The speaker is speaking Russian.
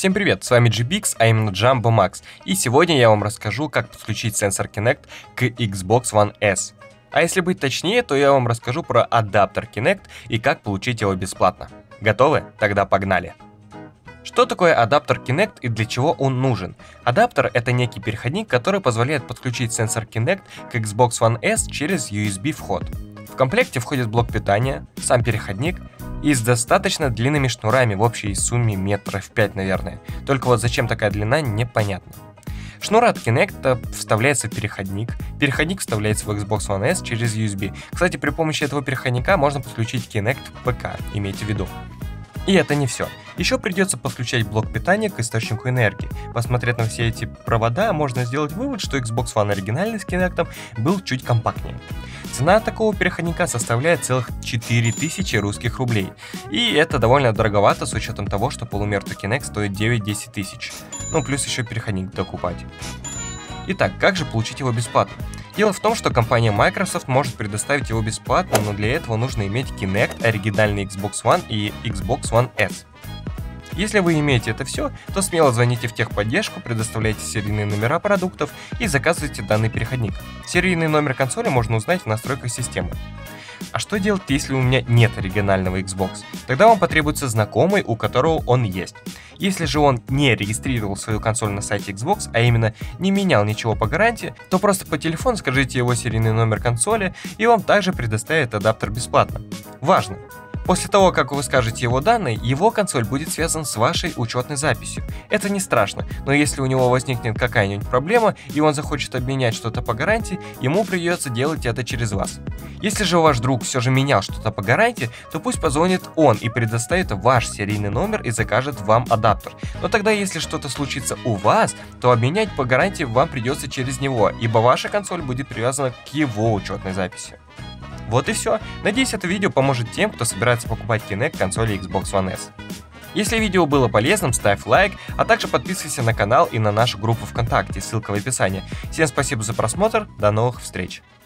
Всем привет, с вами GBX, а именно Jumbo Max, и сегодня я вам расскажу, как подключить сенсор Kinect к Xbox One S. А если быть точнее, то я вам расскажу про адаптер Kinect и как получить его бесплатно. Готовы? Тогда погнали! Что такое адаптер Kinect и для чего он нужен? Адаптер — это некий переходник, который позволяет подключить сенсор Kinect к Xbox One S через USB вход. В комплекте входит блок питания, сам переходник и с достаточно длинными шнурами в общей сумме метров 5, наверное. Только вот зачем такая длина, непонятно. Шнур от Kinect вставляется в переходник, переходник вставляется в Xbox One S через USB. Кстати, при помощи этого переходника можно подключить Kinect к ПК, имейте в виду. И это не все. Еще придется подключать блок питания к источнику энергии. Посмотрев на все эти провода, можно сделать вывод, что Xbox One оригинальный с Kinect был чуть компактнее. Цена такого переходника составляет целых 4000 русских рублей. И это довольно дороговато с учетом того, что полумертвый Kinect стоит 9-10 тысяч. Ну плюс еще переходник докупать. Итак, как же получить его бесплатно? Дело в том, что компания Microsoft может предоставить его бесплатно, но для этого нужно иметь Kinect, оригинальный Xbox One и Xbox One S. Если вы имеете это все, то смело звоните в техподдержку, предоставляйте серийные номера продуктов и заказывайте данный переходник. Серийный номер консоли можно узнать в настройках системы. А что делать, если у меня нет оригинального Xbox? Тогда вам потребуется знакомый, у которого он есть. Если же он не регистрировал свою консоль на сайте Xbox, а именно не менял ничего по гарантии, то просто по телефону скажите его серийный номер консоли, и вам также предоставят адаптер бесплатно. Важно! После того, как вы скажете его данные, его консоль будет связан с вашей учетной записью. Это не страшно, но если у него возникнет какая-нибудь проблема и он захочет обменять что-то по гарантии, ему придется делать это через вас. Если же ваш друг все же менял что-то по гарантии, то пусть позвонит он и предоставит ваш серийный номер и закажет вам адаптер. Но тогда, если что-то случится у вас, то обменять по гарантии вам придется через него, ибо ваша консоль будет привязана к его учетной записи. Вот и все. Надеюсь, это видео поможет тем, кто собирается покупать Kinect консоли Xbox One S. Если видео было полезным, ставь лайк, а также подписывайся на канал и на нашу группу ВКонтакте, ссылка в описании. Всем спасибо за просмотр, до новых встреч!